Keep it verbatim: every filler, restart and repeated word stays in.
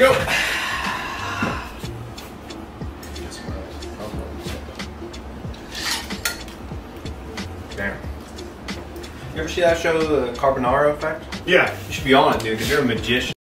go. Damn. You ever see that show, the Carbonara Effect? Yeah. You should be on it, dude, because you're a magician.